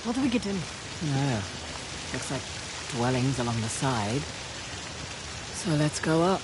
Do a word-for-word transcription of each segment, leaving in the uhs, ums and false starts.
What do we get in? No. Looks like dwellings along the side. So let's go up.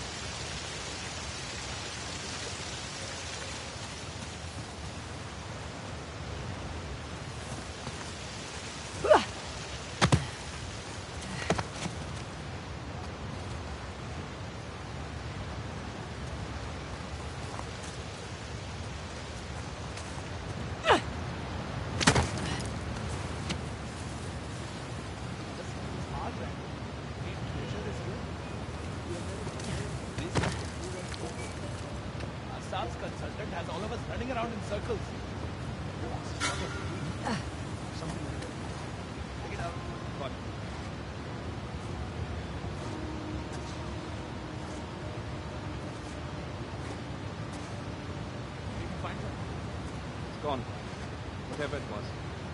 Consultant has all of us running around in circles. Something like that. Take it out. Got it. Did you find her? It's gone. Whatever it was.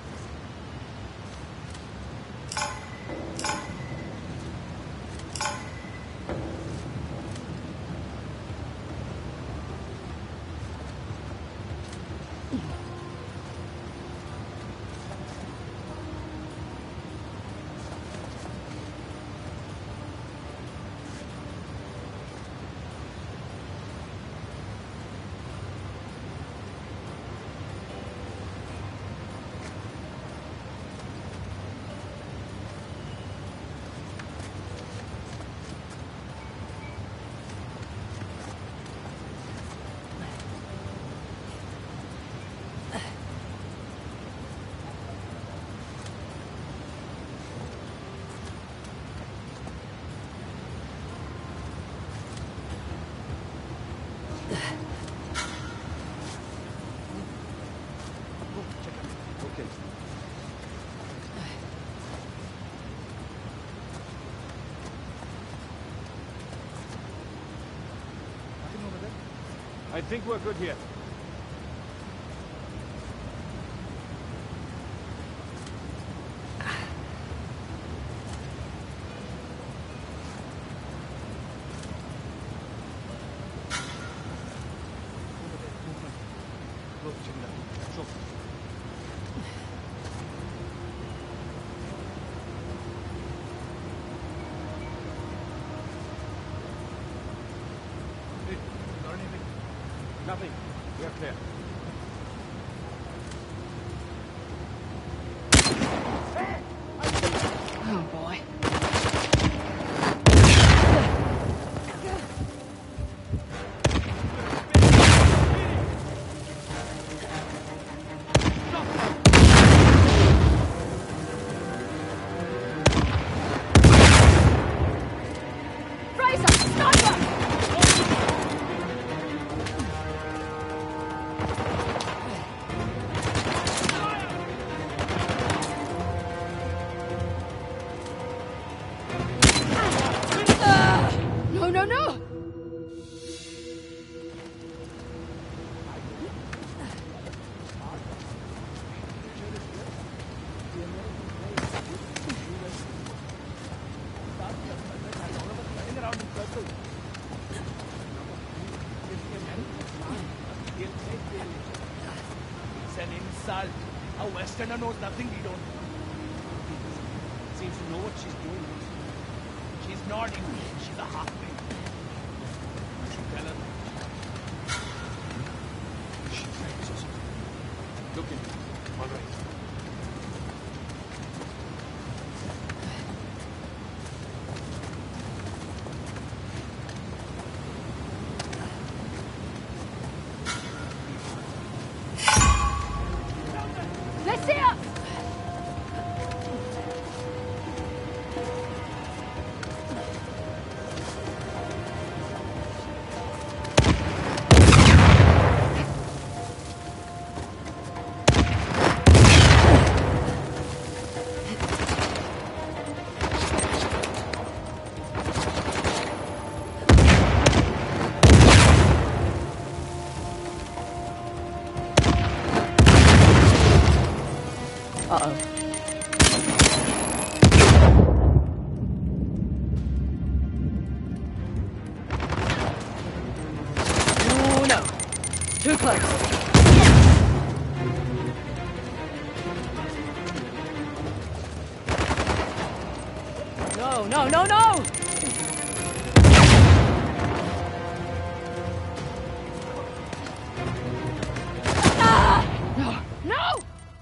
I think we're good here. Nothing. We are clear. Oh boy. A Westerner knows nothing we don't. Seems to know what she's doing. She's not English, she's a half-breed. I should tell her. Look in. All right. Uh-oh. Oh, no. Too close. No, no, no, no! Ah! No, no!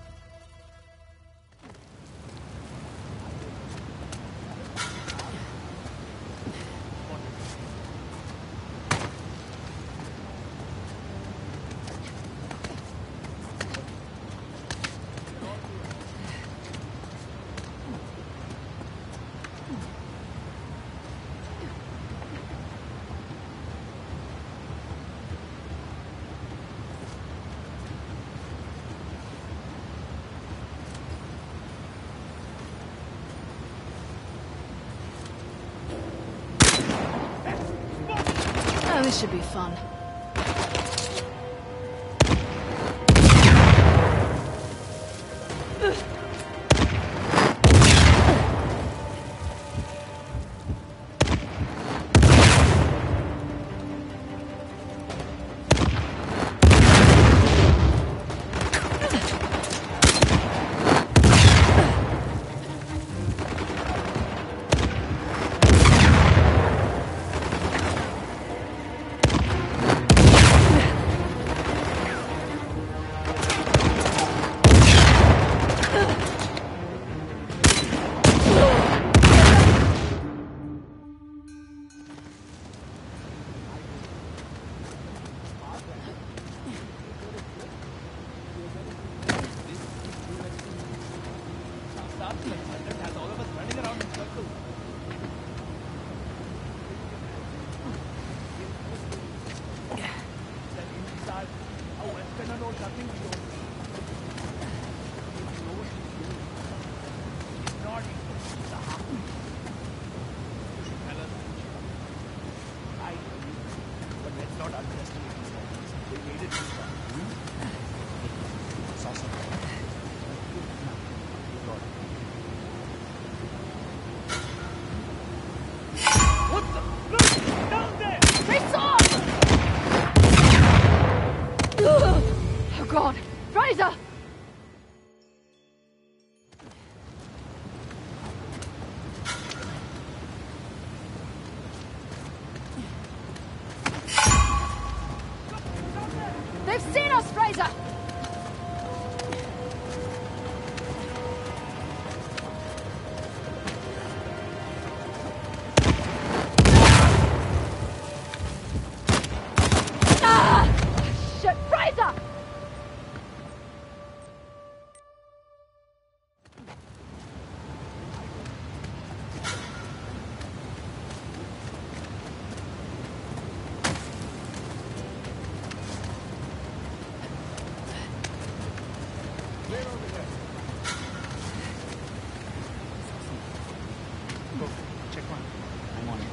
Oh, this should be fun. Has all of us running around in circles. That inside, a westerner knows nothing we don't. He knows he's doing. He's not English, he's a half-breed. You should tell us. I know you, but let's not underestimate these guys. They made it this far. Saw something. What the? Look! Down there! Face off! Oh God! Fraser! They've seen us, Fraser! Shit, Fraser! Clear over there. Go. Check one. I'm on it.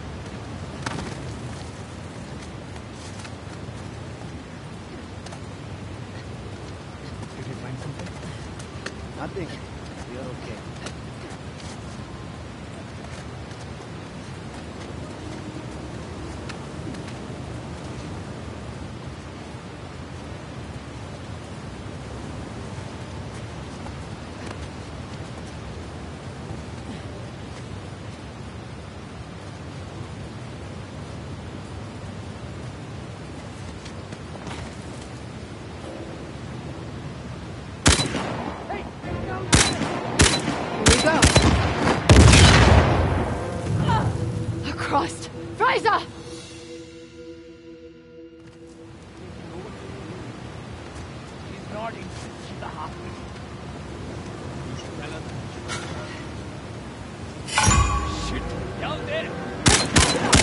Did you find something? Nothing. We are okay. Hey, no! Here we go. Oh, Christ! Fraser! She's not English. She's a half-breed. You should tell her. Shit! Down there!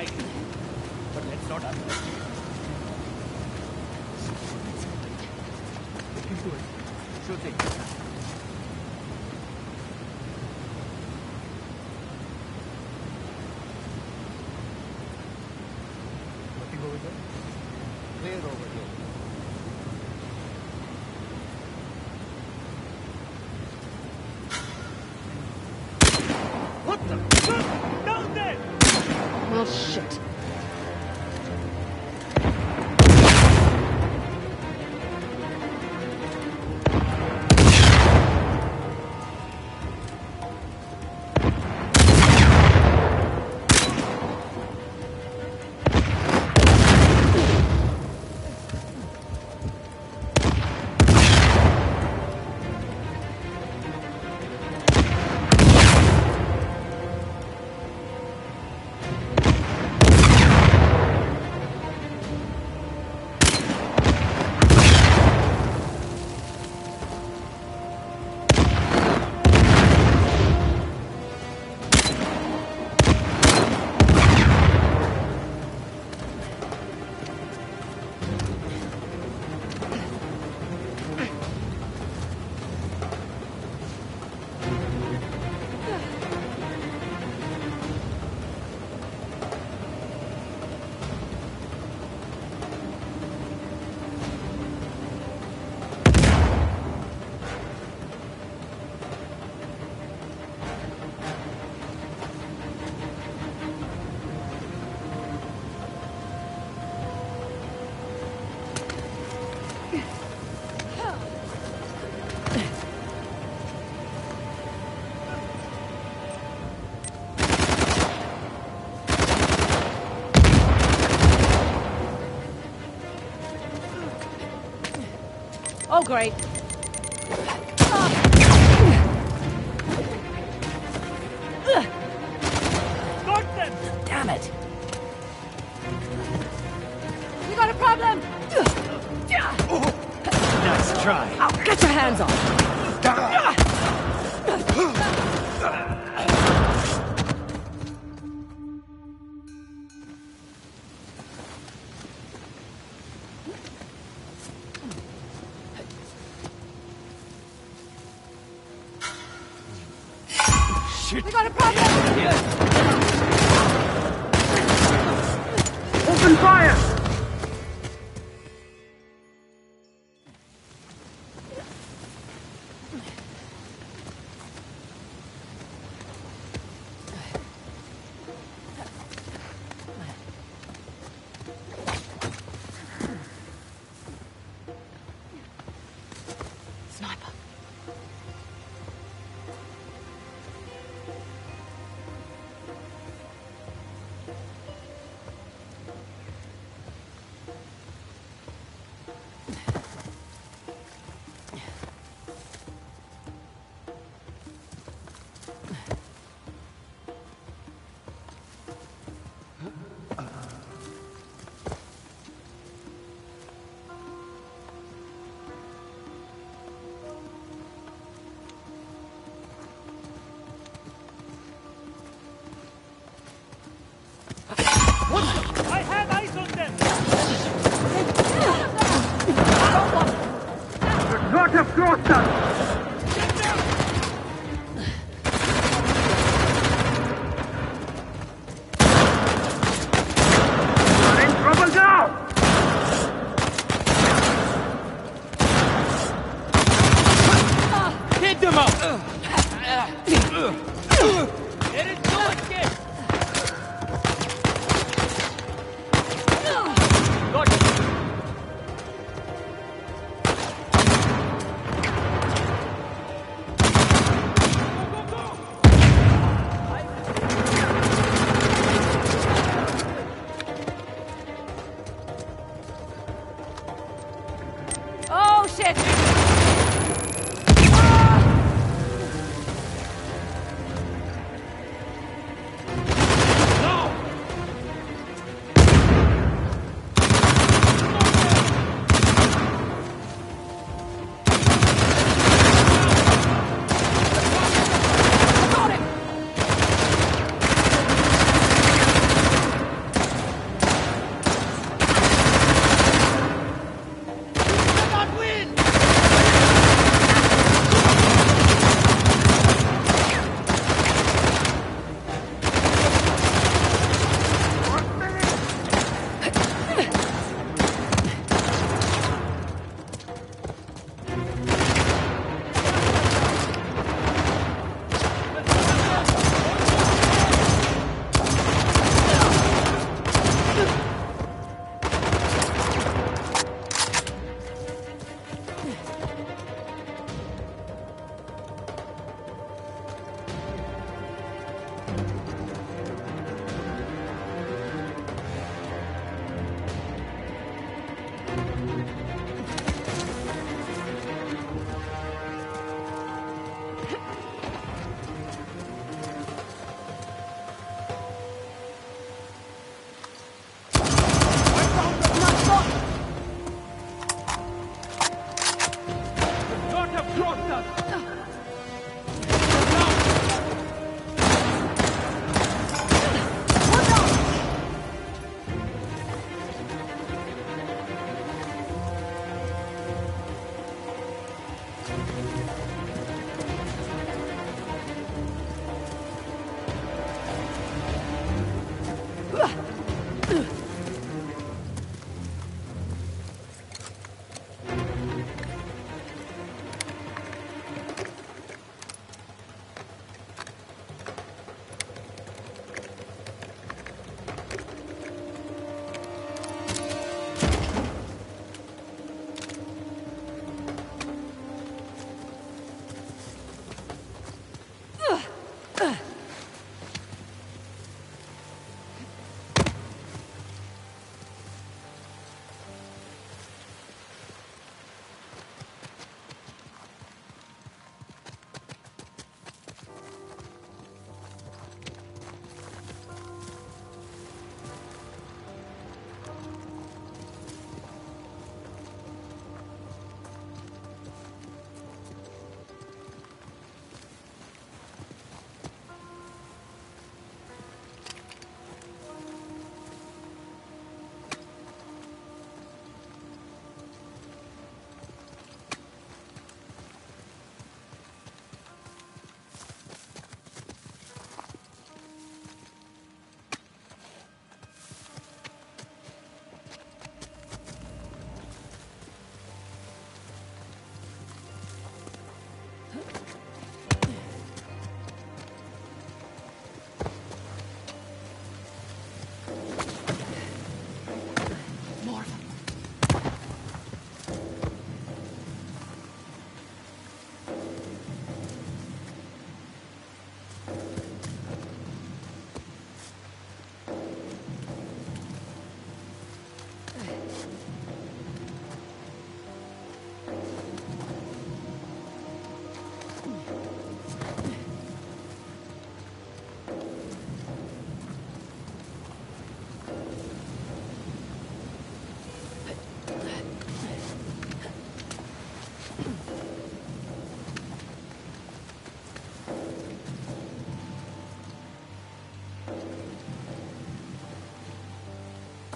I agree. But let's not underestimate it. Look into it. Sure thing. Nothing over there? Clear over here. What the? Down there! Well, shit. Oh, great. Got them! Damn it! We got a problem! Nice try. Ow, get your hands off! Shit. We got a problem! Open fire! Sniper. I have eyes on them! Should not have crossed us! Get down! You're in trouble now! Hit them up! There is no escape! Got it!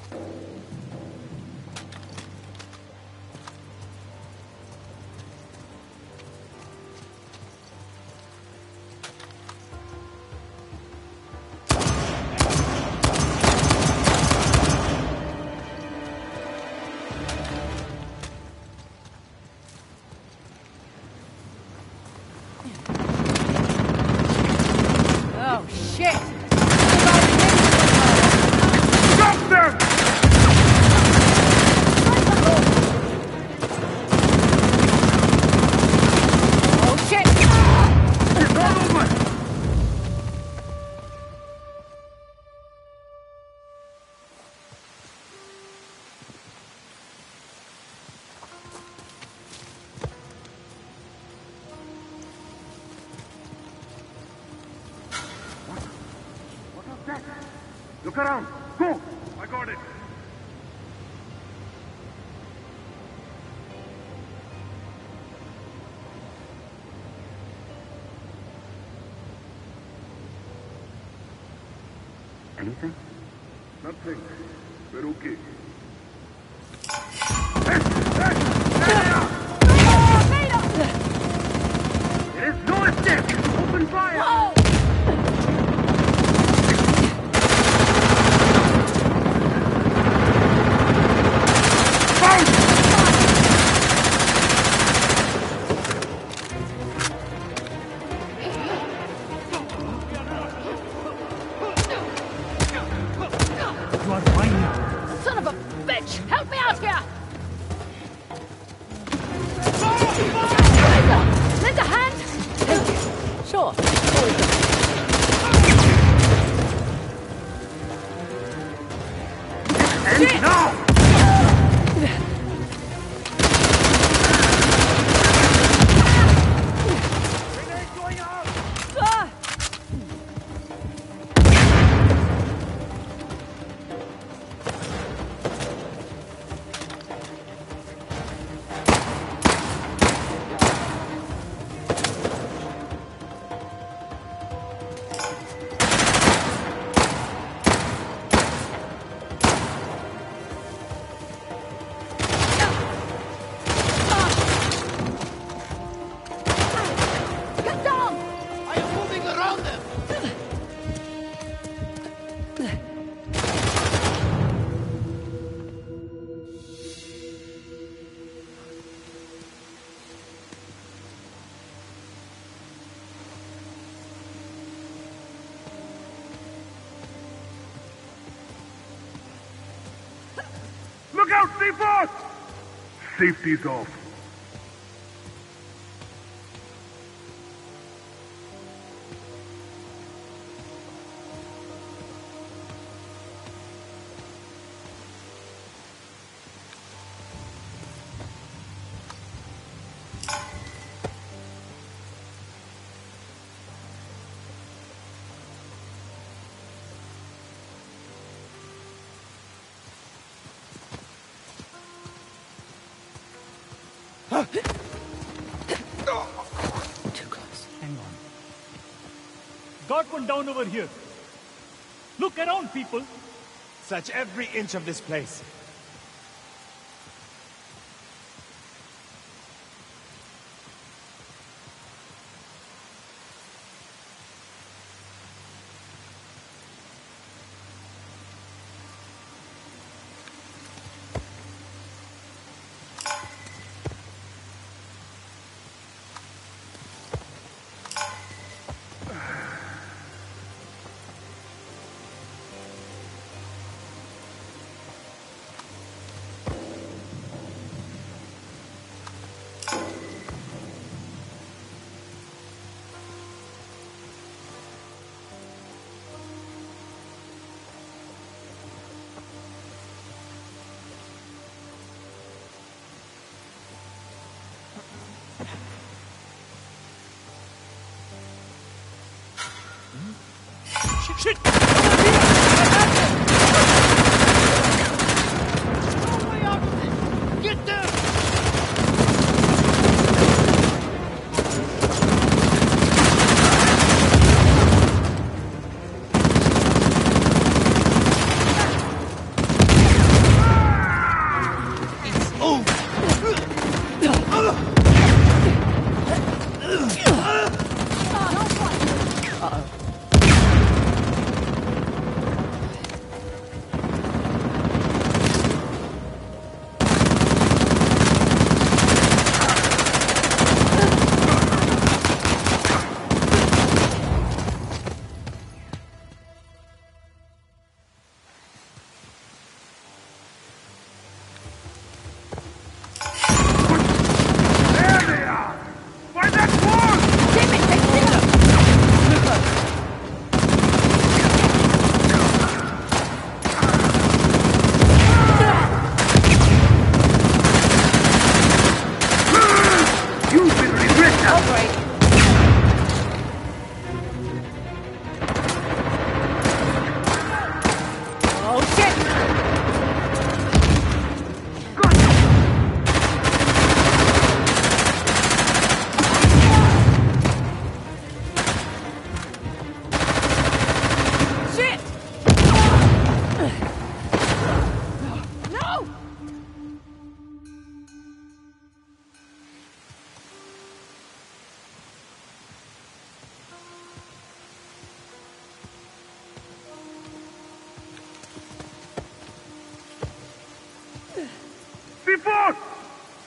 Oh, shit! Stop them! Oh, shit! It's all over! What was that? Look around! Go! I got it! Anything? Nothing. We're okay. Hey! Hey! There is no escape! Open fire! Whoa! You are fine now. Son of a bitch! Help me out here! Linda! Lend a hand? Thank you. Sure. Always good. And now! Grenade going out! Ah! Get down! I am moving around them. Look out, C four! Safety's off. Too close. Hang on. Got one down over here. Look around, people. Search every inch of this place. Shit! Get there!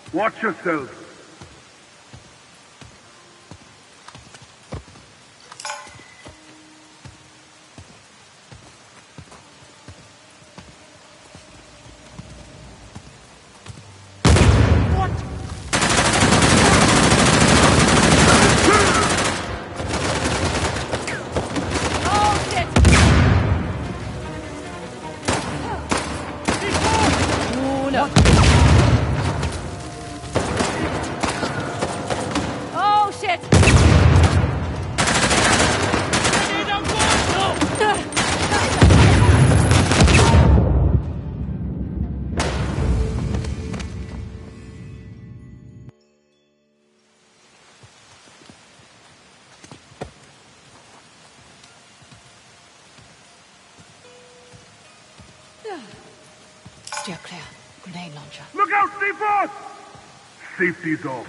Watch yourselves. Oh, shit! Ooh, no. Oh, shit! Steer clear. Grenade launcher. Look out, C four! Safety's off.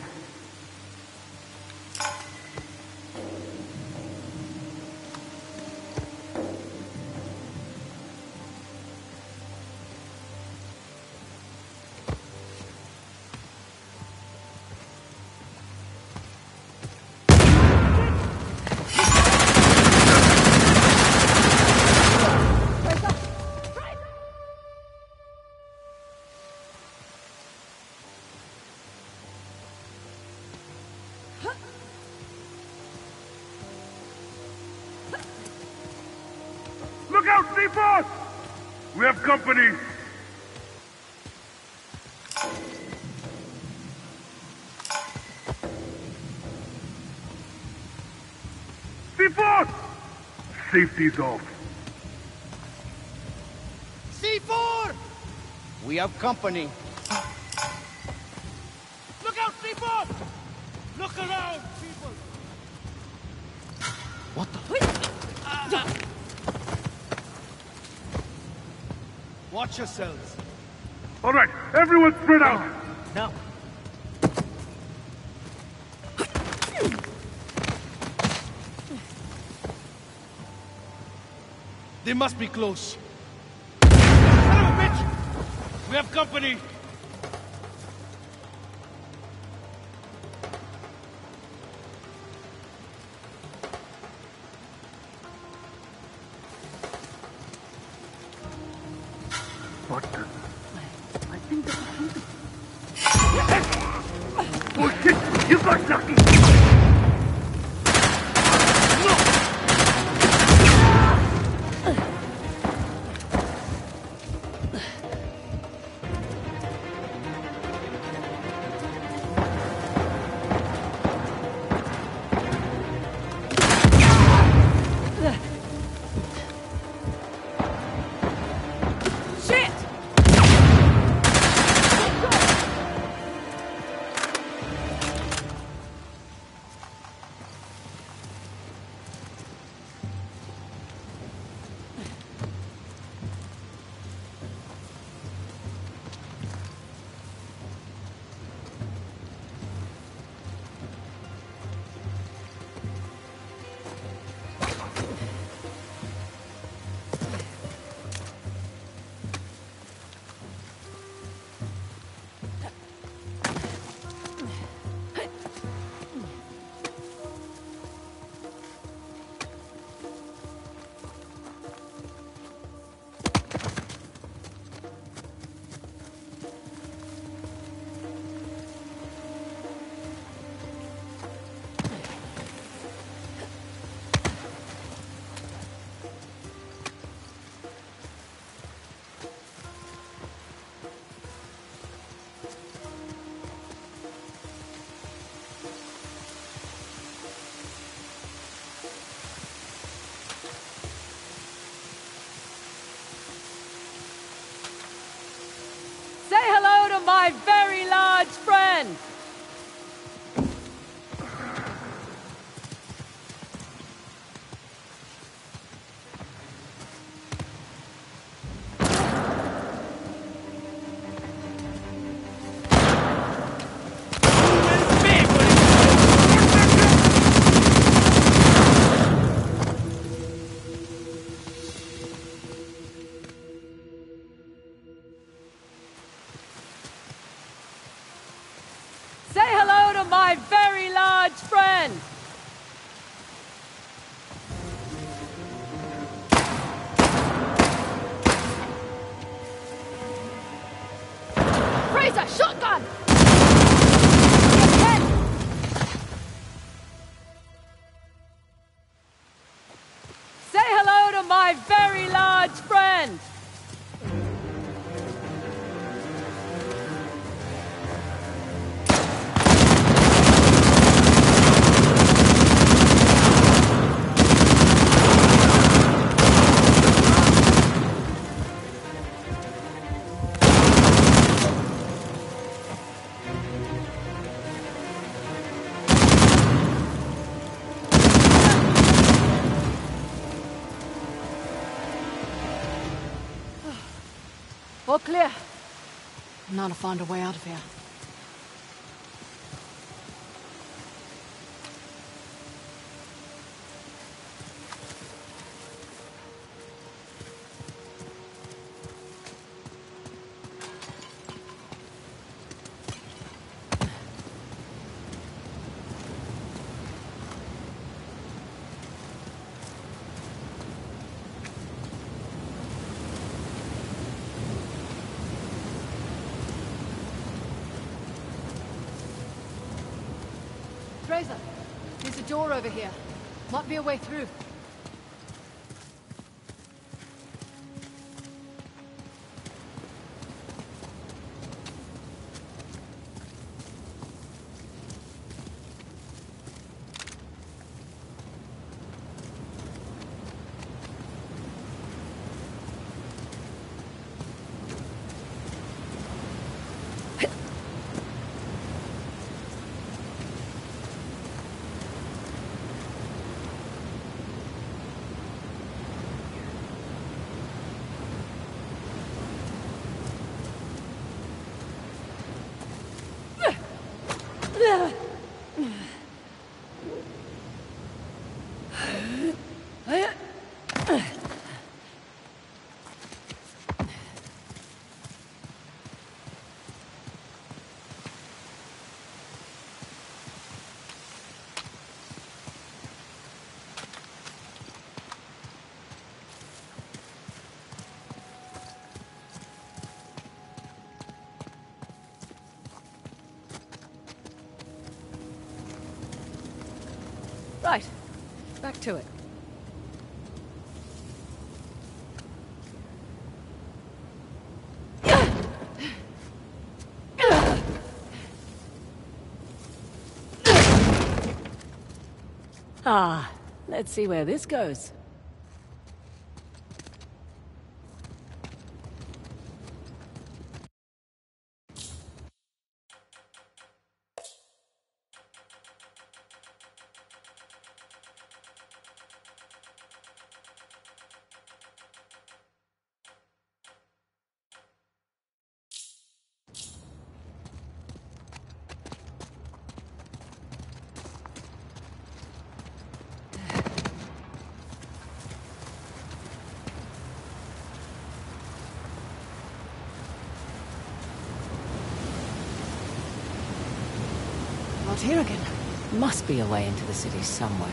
Look out, C four! We have company. C four! Safety's off. C four! We have company. Look out, C four! Look around, people! What the? Watch yourselves. All right, everyone spread out. Now. They must be close. Son of a bitch! We have company. What the? I think that's something. Oh shit! You got lucky! Shit! Say hello to my very large friend! friend! Fraser, shotgun! Get hit! Say hello to my very large friend! All clear. Now to find a way out of here. Fraser, there's a door over here. Might be a way through. Right. Back to it. Ah, let's see where this goes. Not here again. Must be a way into the city somewhere.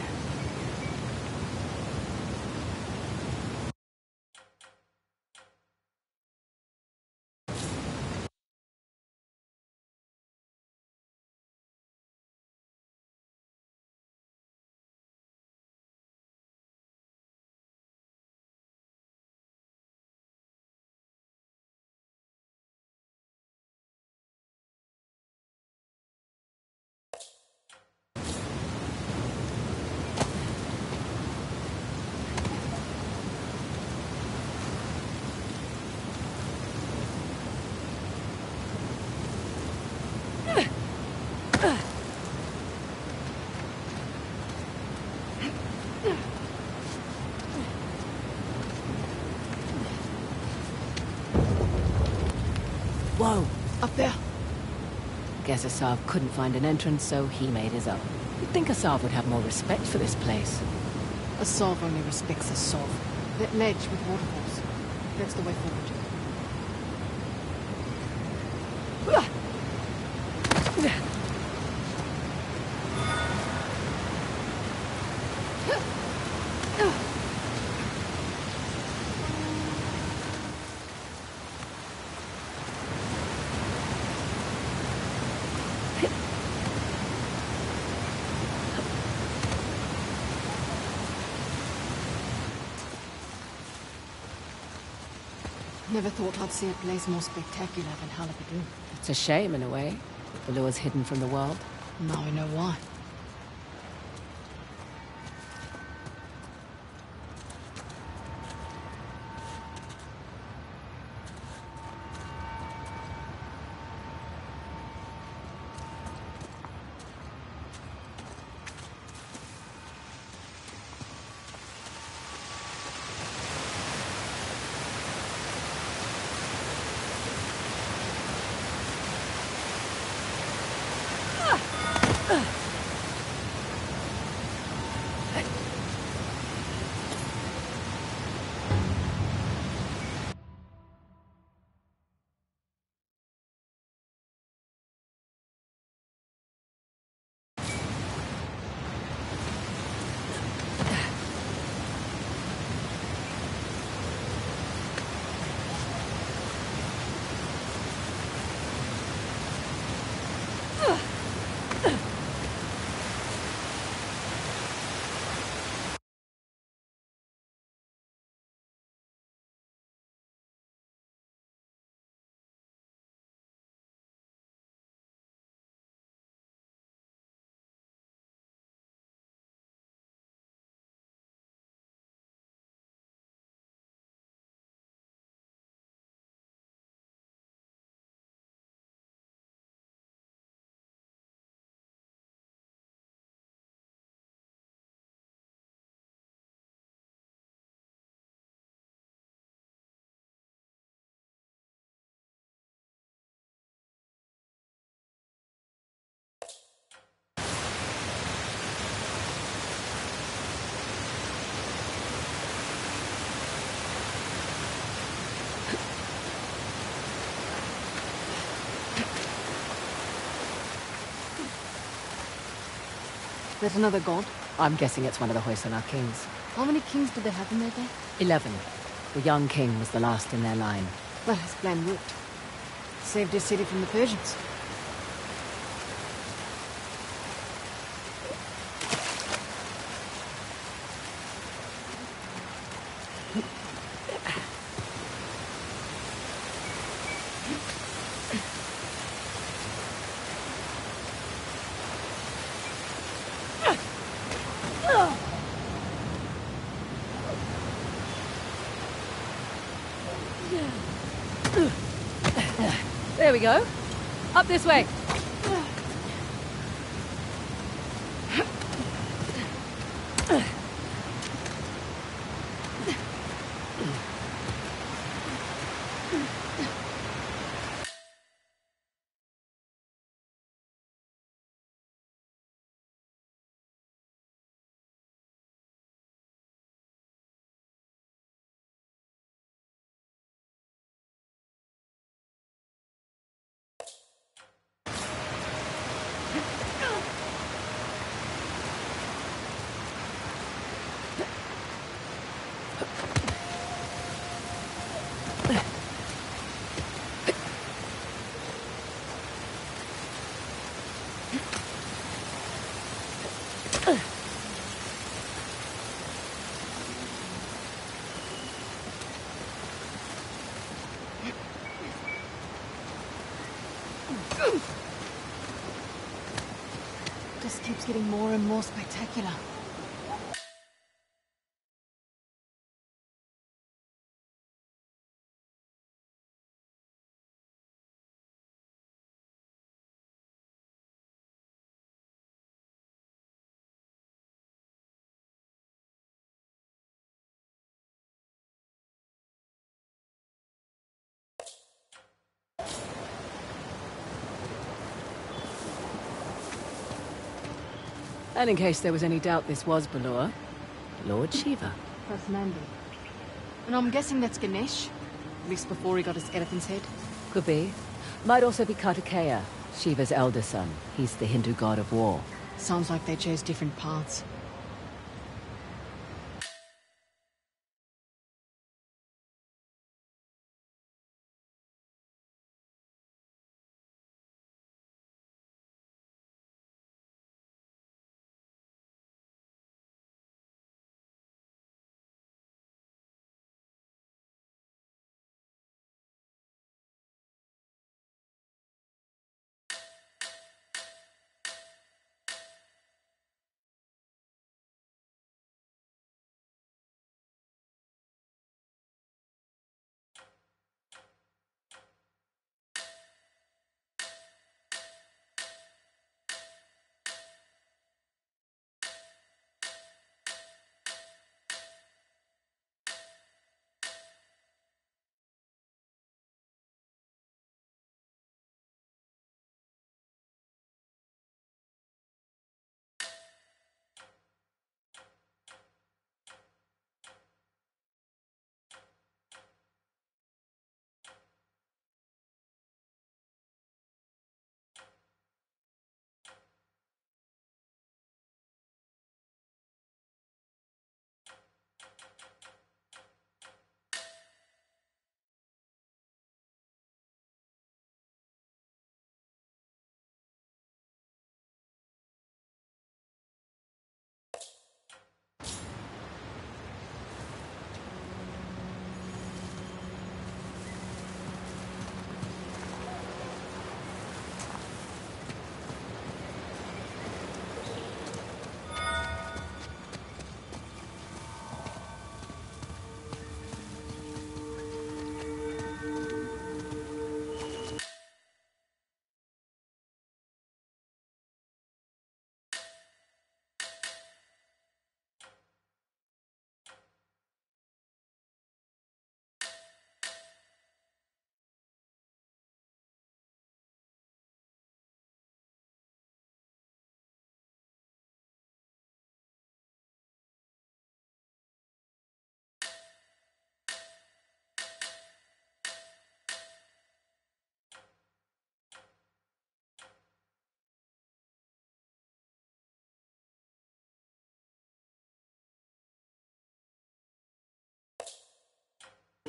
Whoa, up there. Guess Asav couldn't find an entrance, so he made his own. You'd think Asav would have more respect for this place. Asav only respects Asav. That ledge with waterfalls. That's the way forward. Never thought I'd see a place more spectacular than Halabadu. It's a shame, in a way, that Balua's hidden from the world. Now we know why. There's another god? I'm guessing it's one of the Hoysala kings. How many kings did they have in their day? Eleven. The young king was the last in their line. Well, his plan worked. Saved his city from the Persians. There we go. Up this way. Just keeps getting more and more spectacular. And in case there was any doubt this was Balua, Lord Shiva. That's Nandi. And I'm guessing that's Ganesh. At least before he got his elephant's head. Could be. Might also be Kartikeya, Shiva's elder son. He's the Hindu god of war. Sounds like they chose different paths.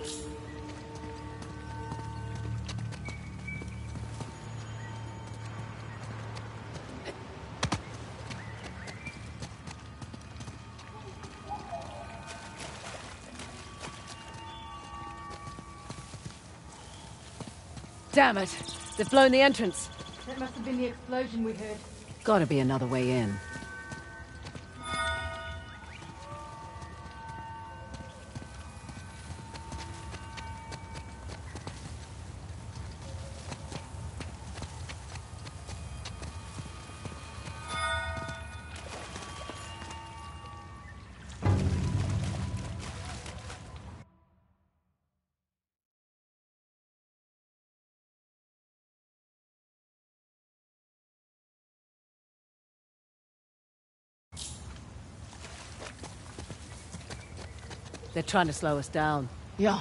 Damn it! They've blown the entrance. That must have been the explosion we heard. Gotta be another way in. They're trying to slow us down. Yeah.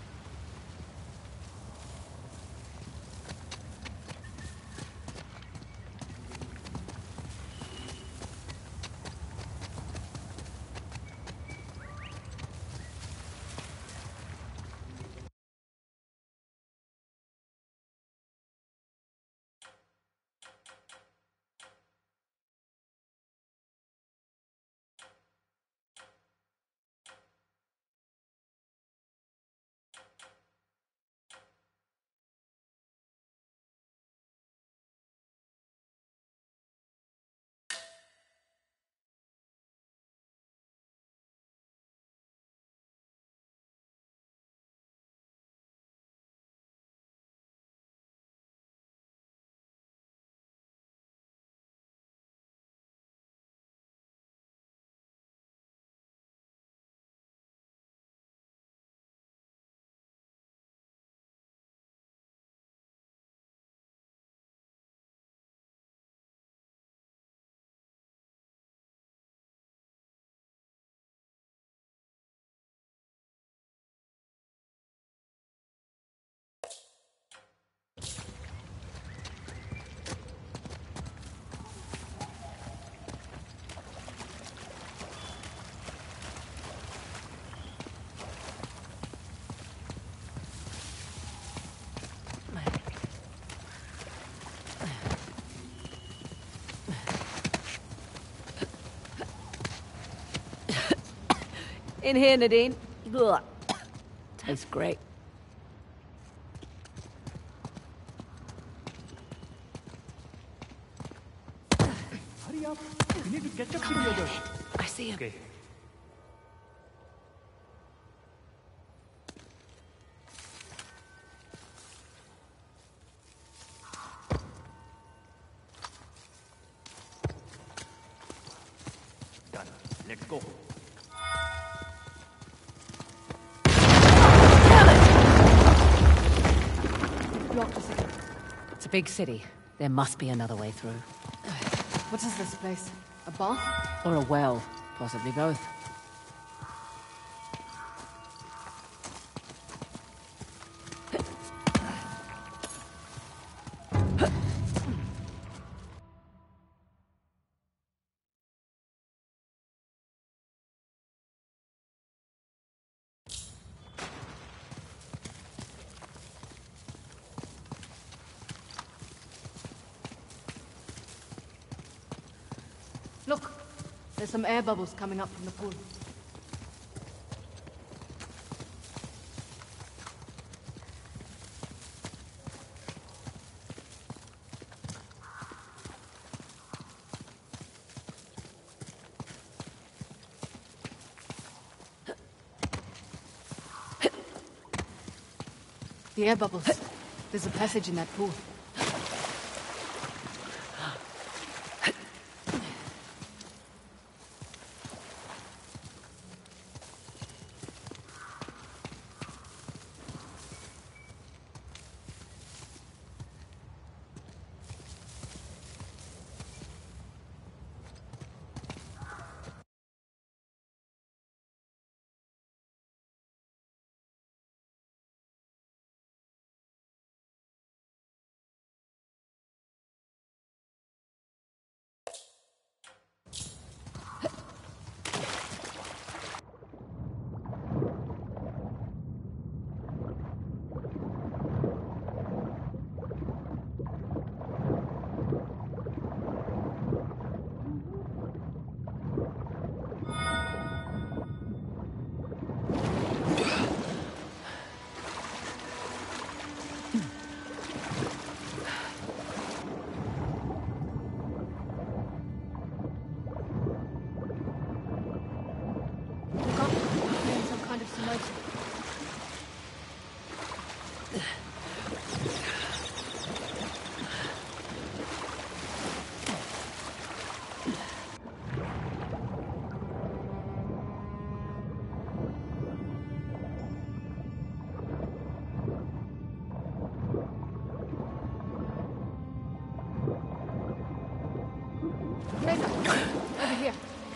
In here, Nadine. Ugh. Tastes great. Hurry up. We need to catch up to the others. I see him. Okay. Done. Let's go. Blocked us again. It's a big city. There must be another way through. What is this place? A bath? Or a well. Possibly both. Look, there's some air bubbles coming up from the pool. The air bubbles. There's a passage in that pool.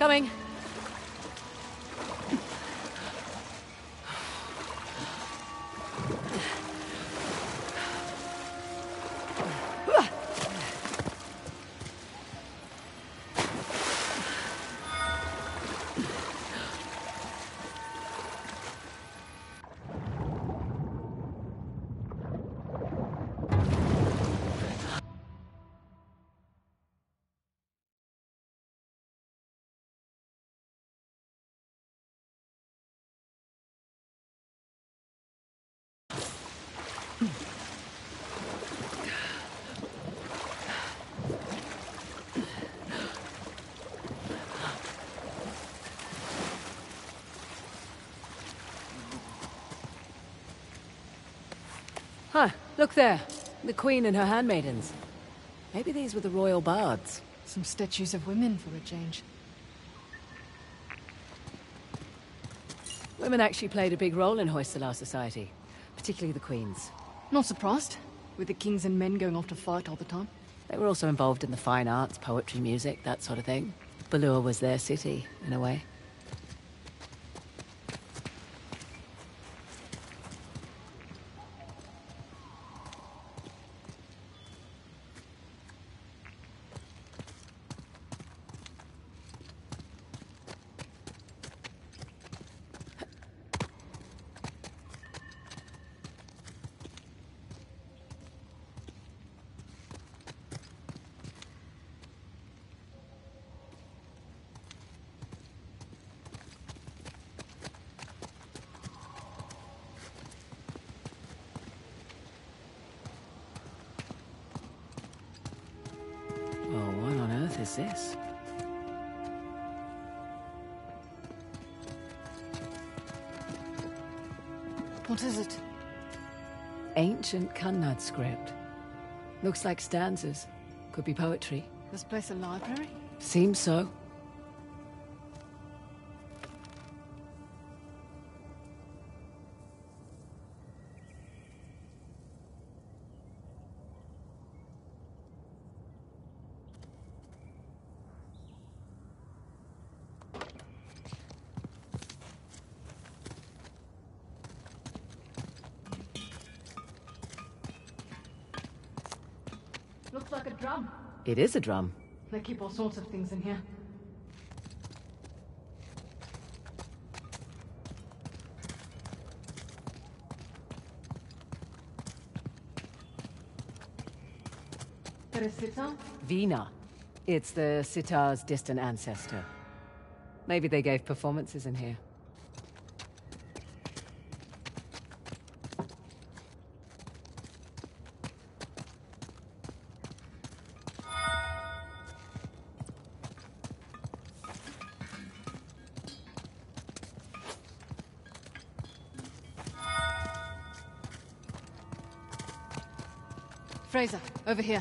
Coming. Huh, look there. The Queen and her handmaidens. Maybe these were the royal bards. Some statues of women for a change. Women actually played a big role in Hoysala society, particularly the Queens. Not surprised, with the kings and men going off to fight all the time. They were also involved in the fine arts, poetry, music, that sort of thing. Balur was their city, in a way. Is this? What is it? Ancient Kannad script. Looks like stanzas. Could be poetry. This place a library? Seems so. Looks like a drum. It is a drum. They keep all sorts of things in here. Sitar? Veena. It's the sitar's distant ancestor. Maybe they gave performances in here. Fraser, over here.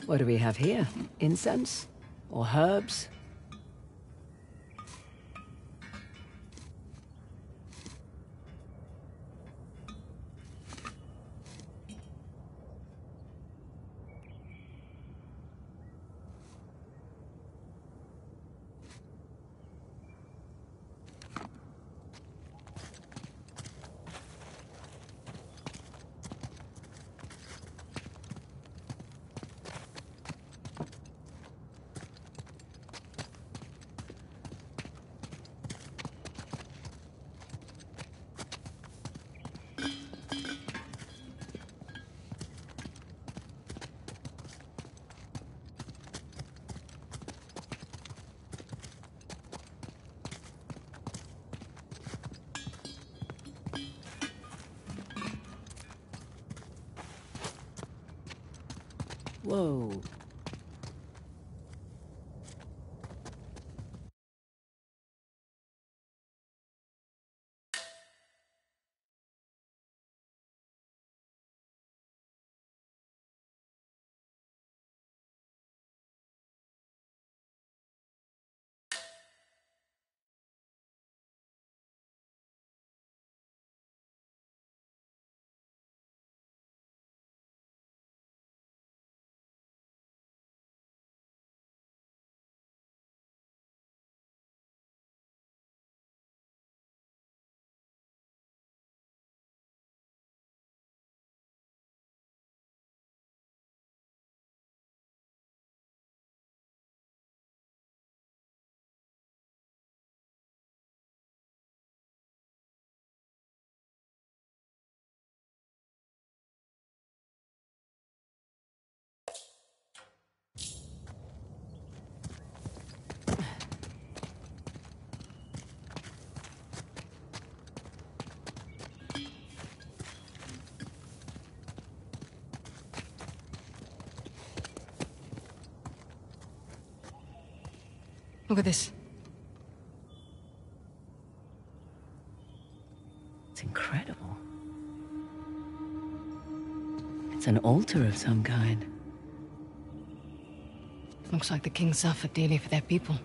What do we have here? Incense? Or herbs? Whoa. Look at this. It's incredible. It's an altar of some kind. Looks like the king suffered dearly for their people.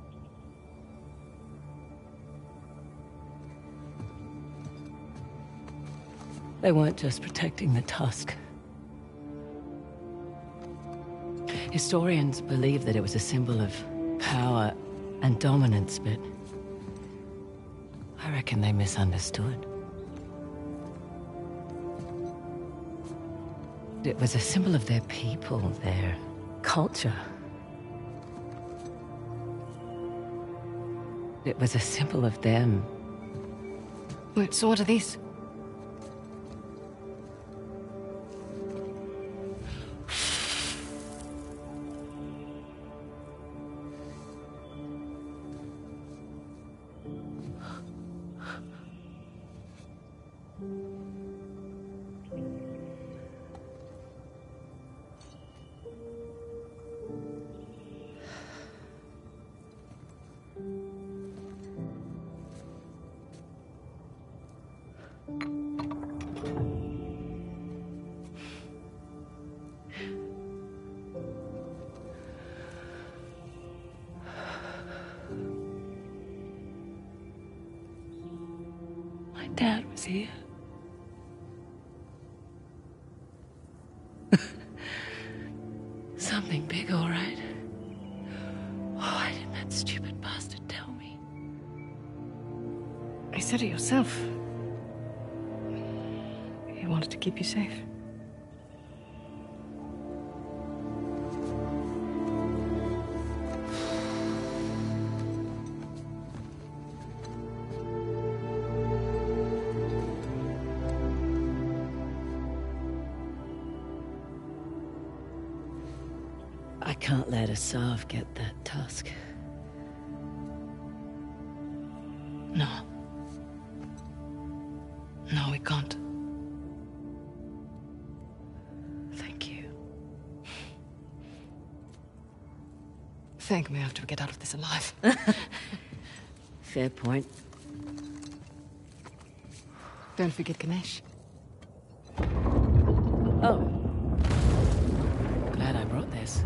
They weren't just protecting the tusk. Historians believe that it was a symbol of power and dominance, but I reckon they misunderstood. It was a symbol of their people, their culture. It was a symbol of them. Wait, so what are these? Dad was here. Something big, all right. Why didn't that stupid bastard tell me? You said it yourself. He wanted to keep you safe. I can't let Asav get that tusk. No. No, we can't. Thank you. Thank me after we get out of this alive. Fair point. Don't forget Ganesh. Oh. Glad I brought this.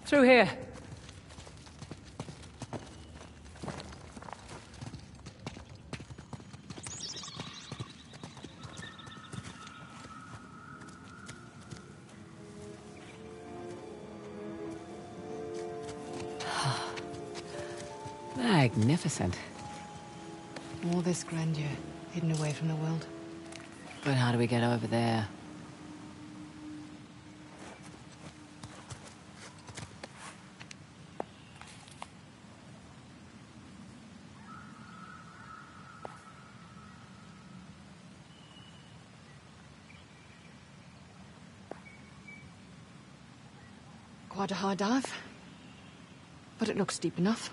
Through here. Magnificent. All this grandeur, hidden away from the world. But how do we get over there? Quite a high dive. But it looks deep enough.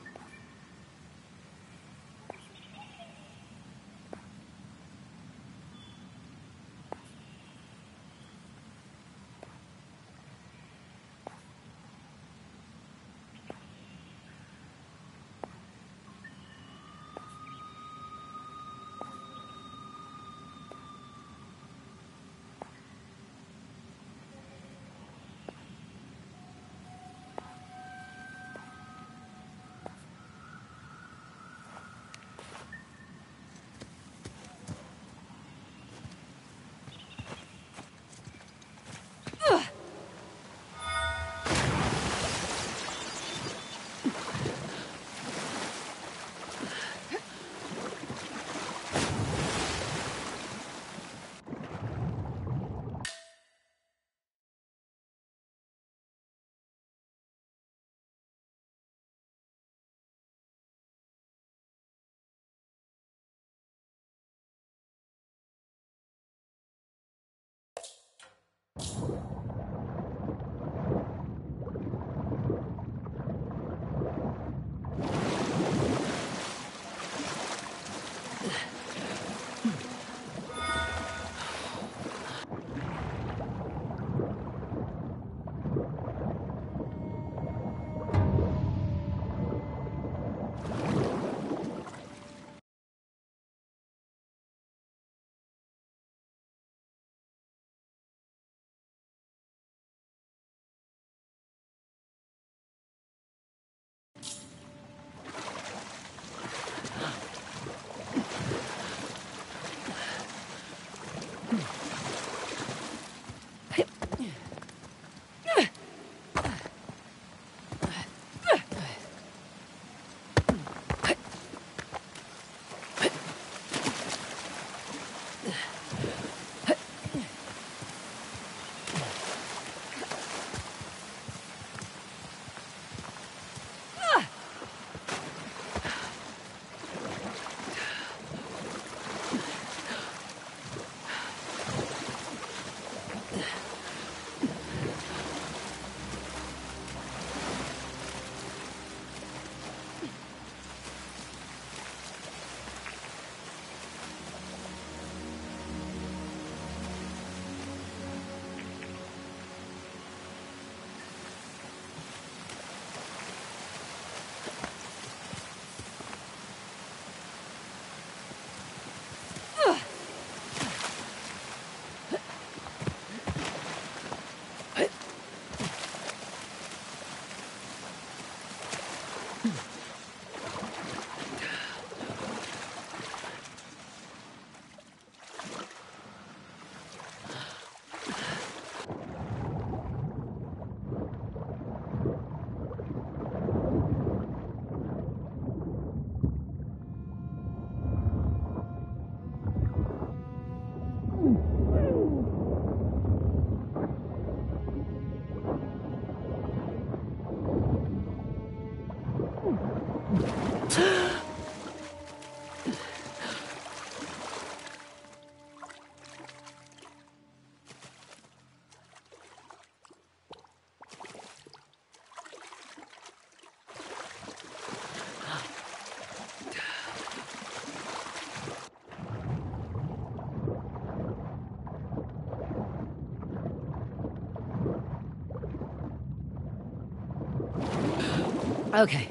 Okay.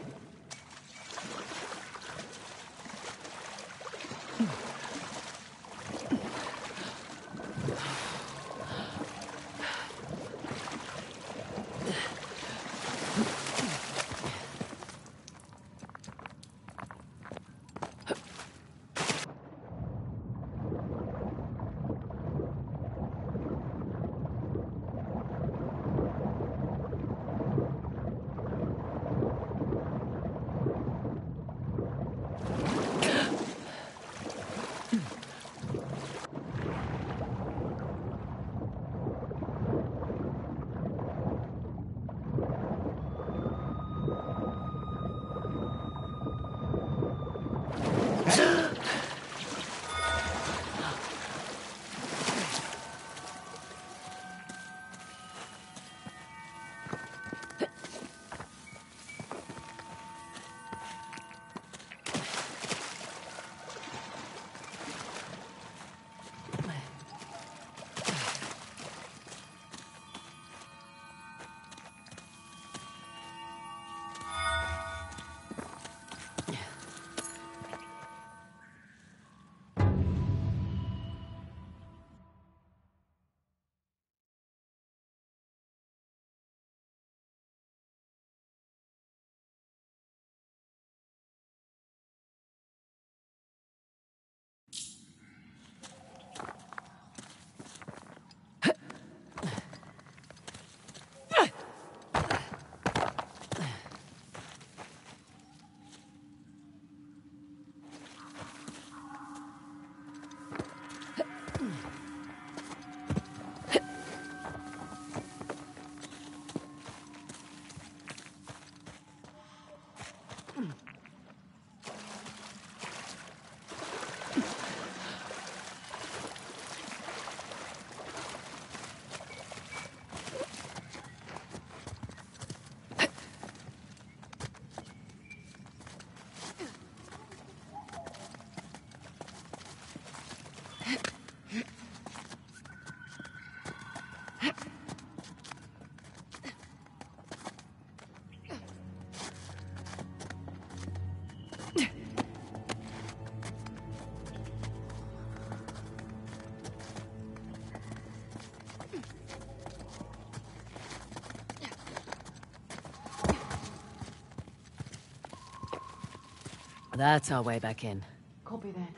That's our way back in. Copy that.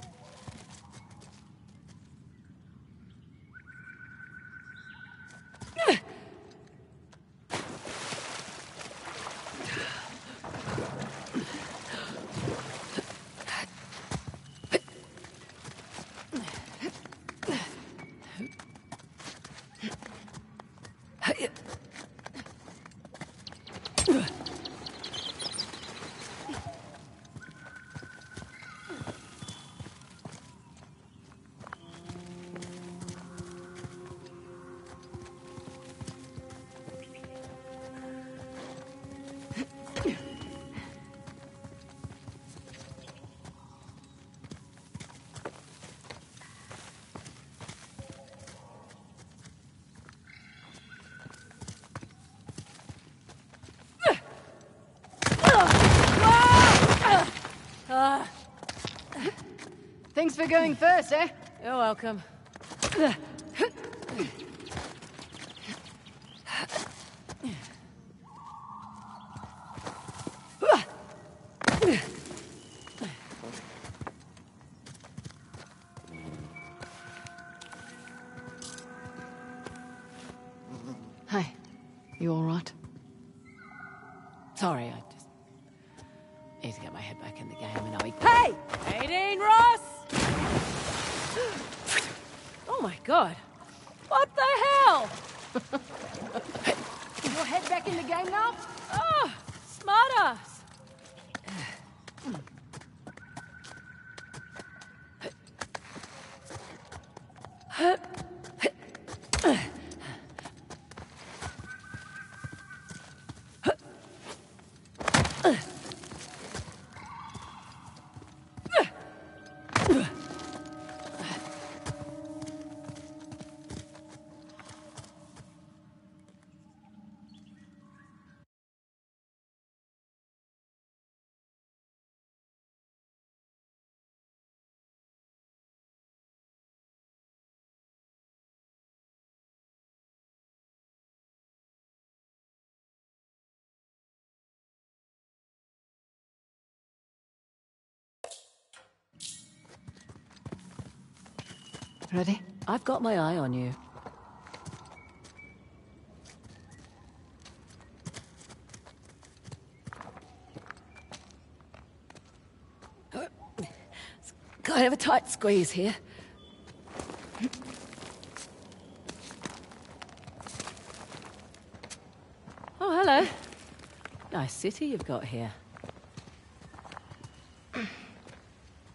Thanks for going first, eh? You're welcome. Hi. You all right? Sorry, I just need to get my head back in the game and I... Hey! Aideen Ross! Oh my god. What the hell? Your head back in the game now? Oh, smart ass. Ready? I've got my eye on you. It's kind of a tight squeeze here. Oh, hello. Nice city you've got here.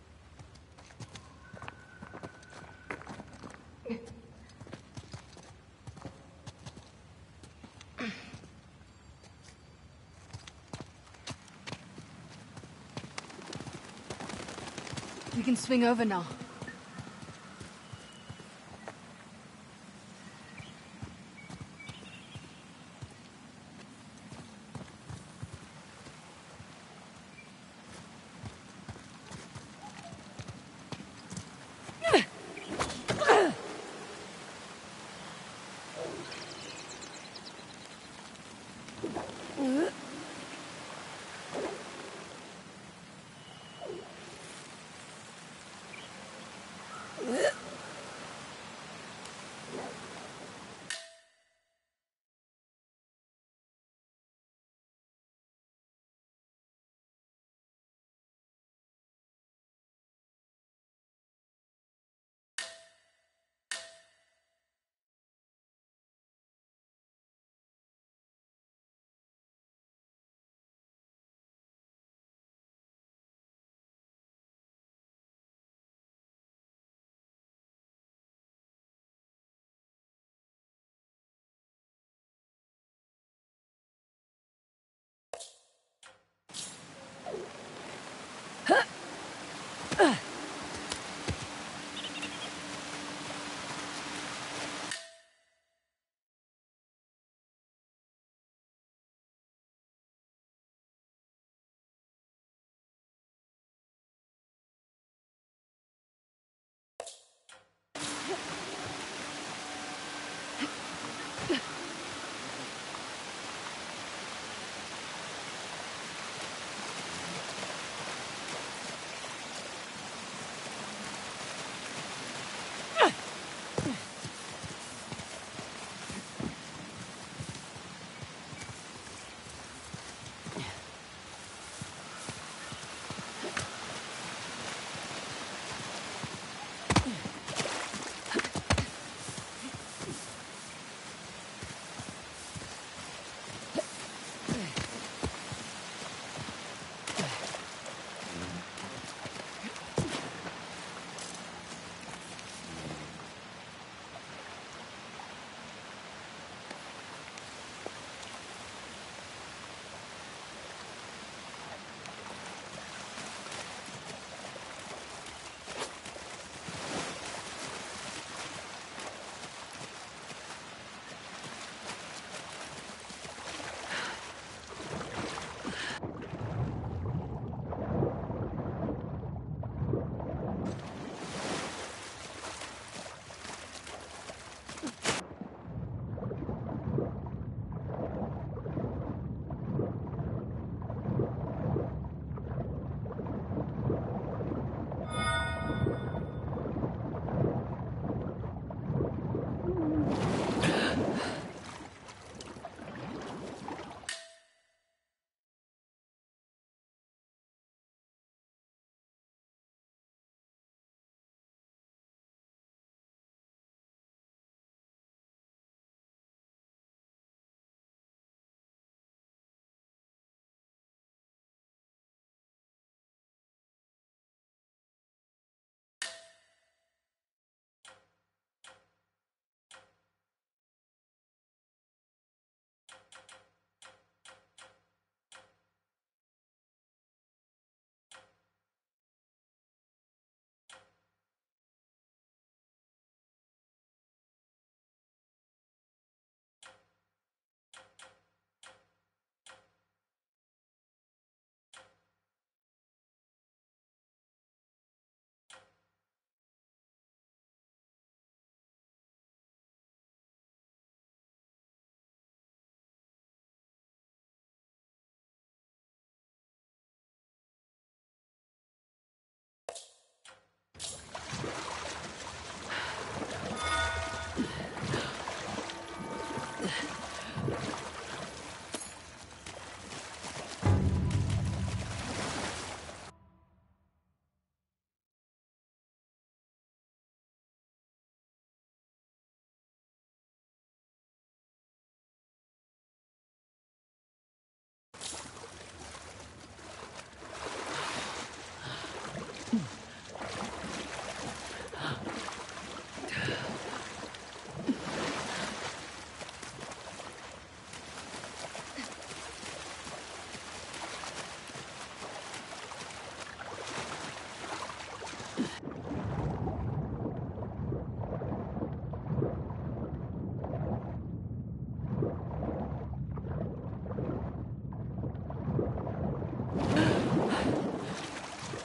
We can swing over now.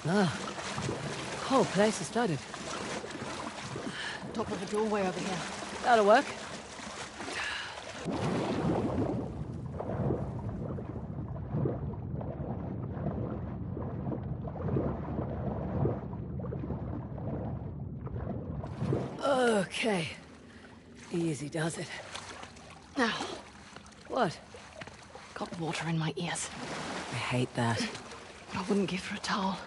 Ah, whole place is flooded. Top of a doorway over here. That'll work. Okay. Easy does it. Now, What? got water in my ears. I hate that. I wouldn't give her a towel.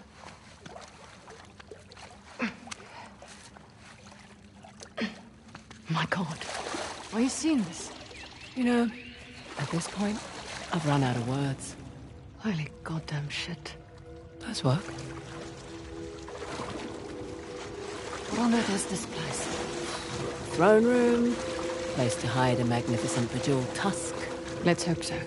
My God. Are you seeing this? You know, at this point, I've run out of words. Holy goddamn shit. Does work. What on earth is this place? Throne room. Place to hide a magnificent bejeweled tusk. Let's hope so.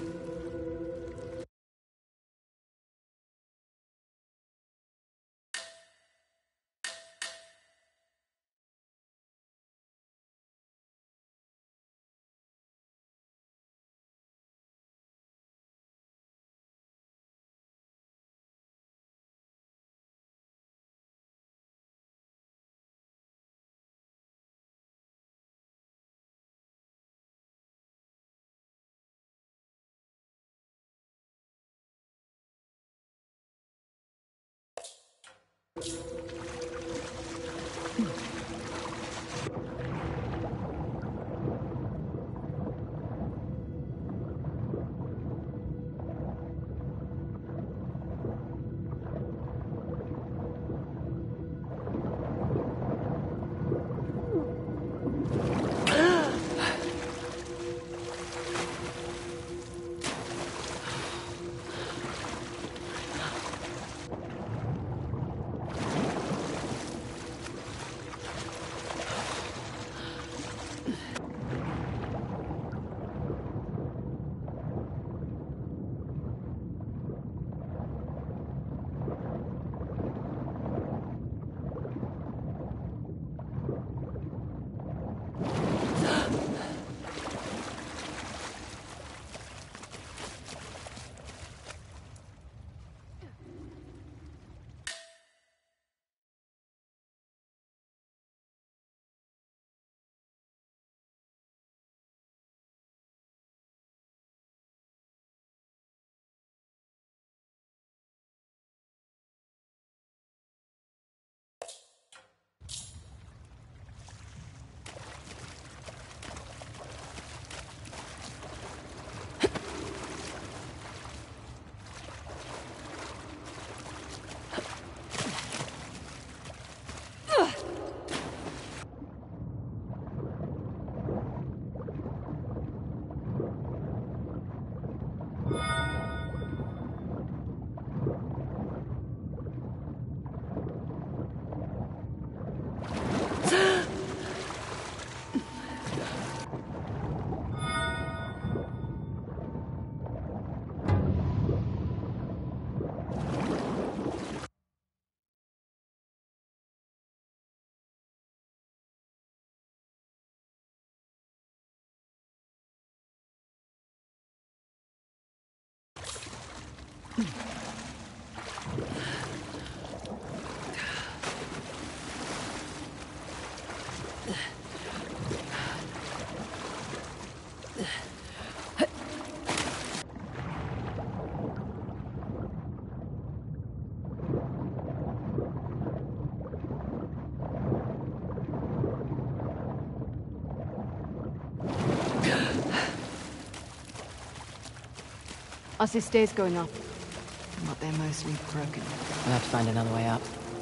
I see stairs going up, but they're mostly broken. We'll have to find another way up.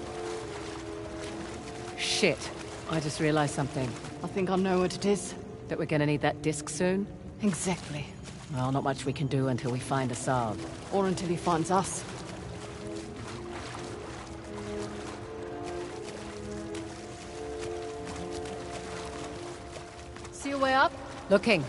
Shit. I just realized something. I think I know what it is. That we're gonna need that disc soon? Exactly. Well, not much we can do until we find Asav. Or until he finds us. See a way up? Looking.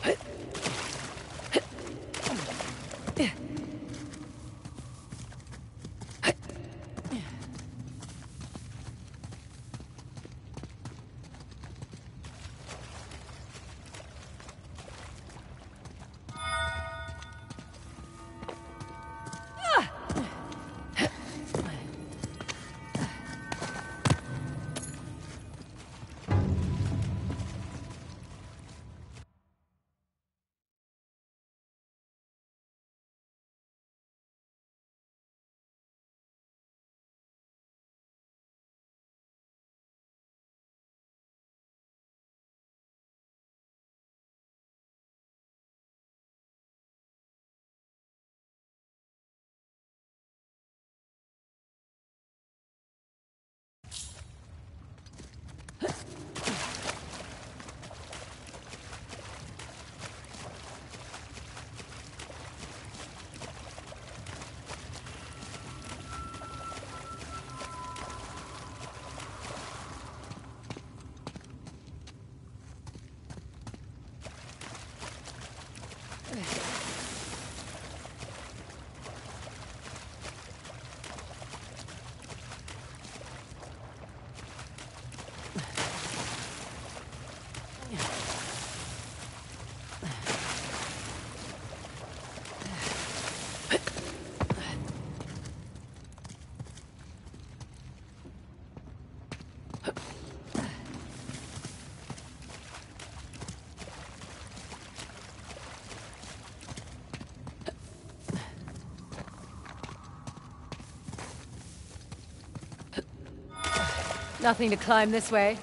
Nothing to climb this way.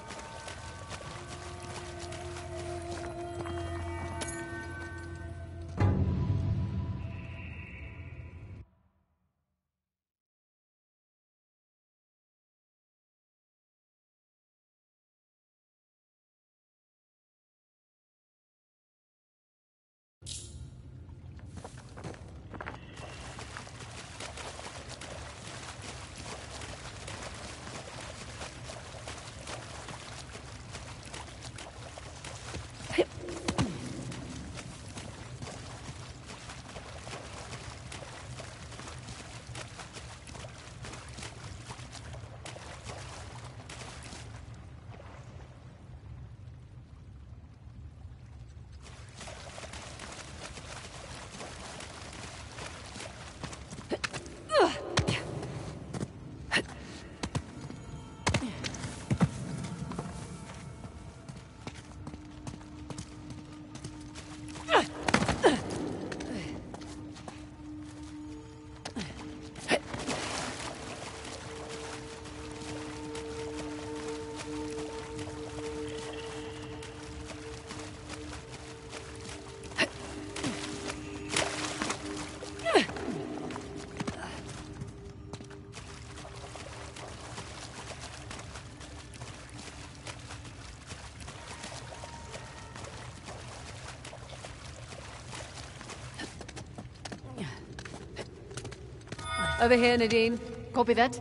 Over here, Nadine. Copy that.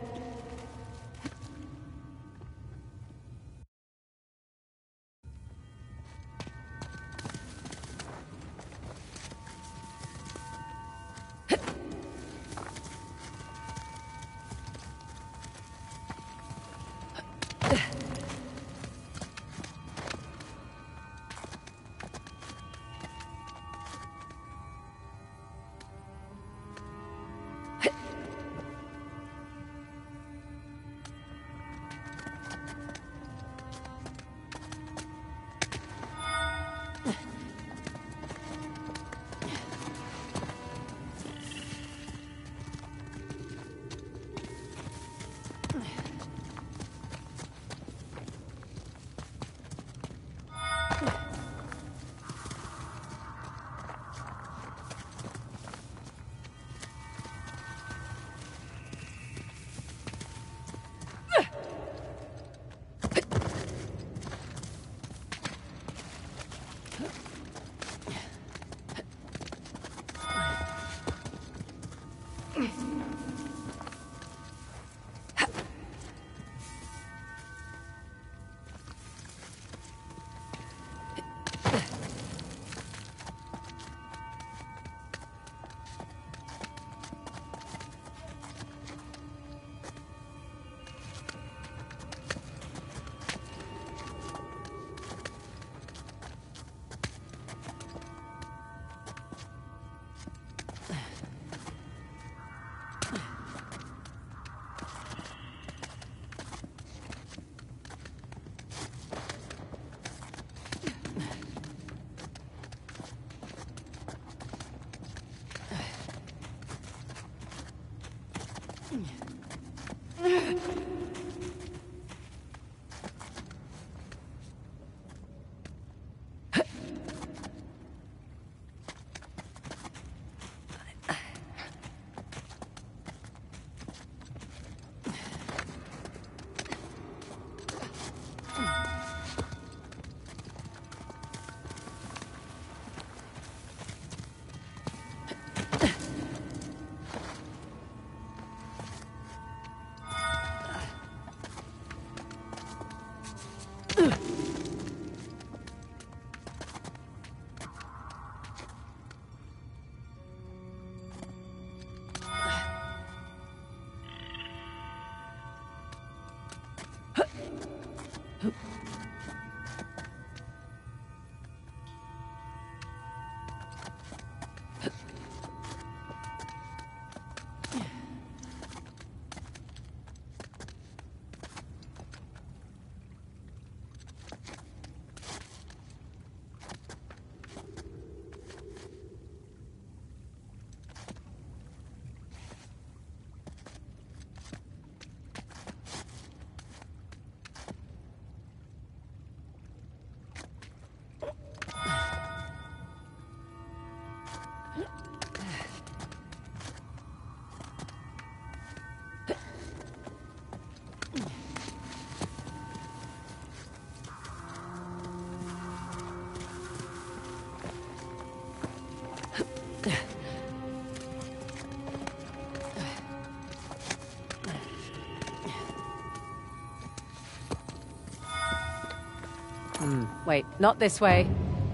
Hmm, wait, not this way.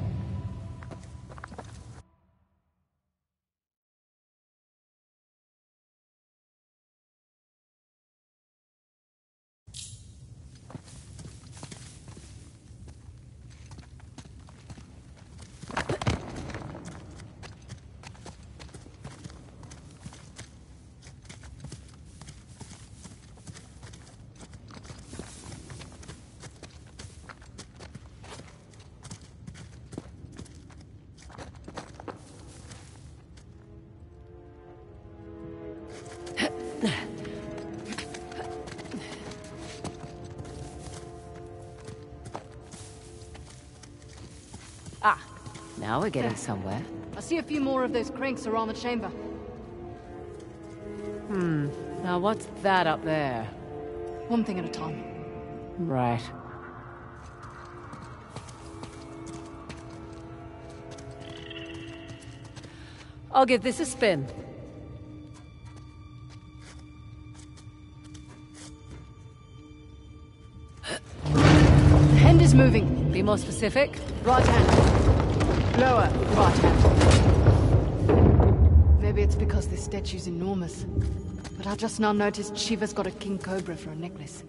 Ah, now we're getting somewhere. I see a few more of those cranks around the chamber. Hmm, now what's that up there? One thing at a time. Right. I'll give this a spin. The hand is moving. Be more specific. Right hand. Lower. Right hand. Maybe it's because this statue's enormous. But I just now noticed Shiva's got a king cobra for a necklace.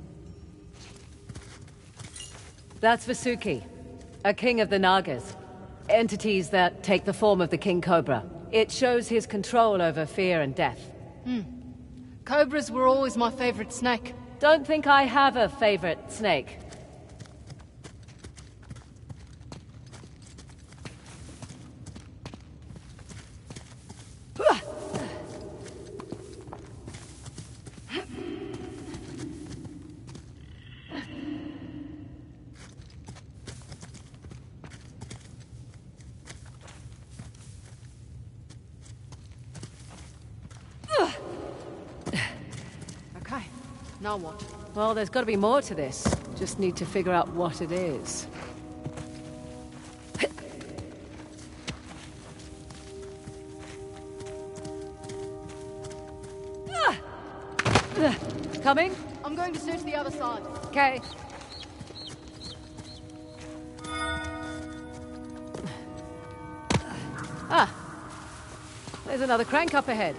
That's Vasuki, a king of the Nagas. Entities that take the form of the king cobra. It shows his control over fear and death. Hmm. Cobras were always my favorite snake. Don't think I have a favorite snake. Okay, now what? Well, there's got to be more to this. Just need to figure out what it is. Coming? I'm going to search the other side. Okay. Ah, there's another crank up ahead.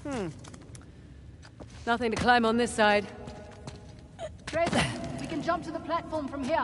Hmm. Nothing to climb on this side. Fraser, we can jump to the platform from here.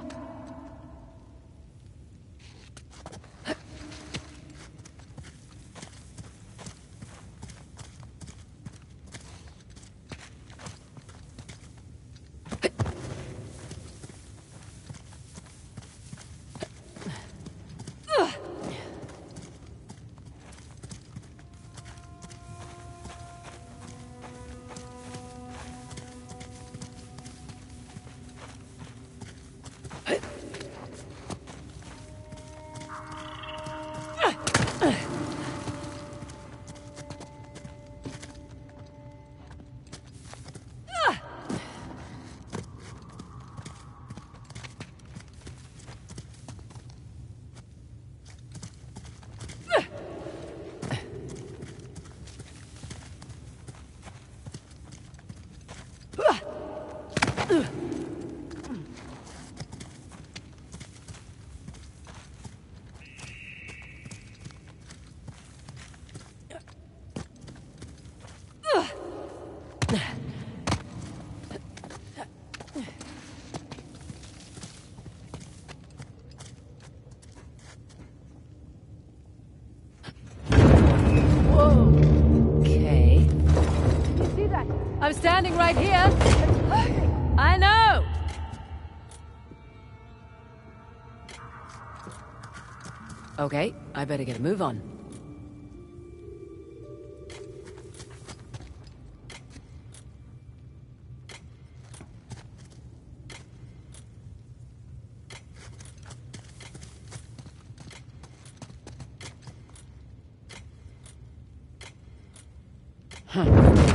I'm standing right here. I know! Okay, I better get a move on. Huh.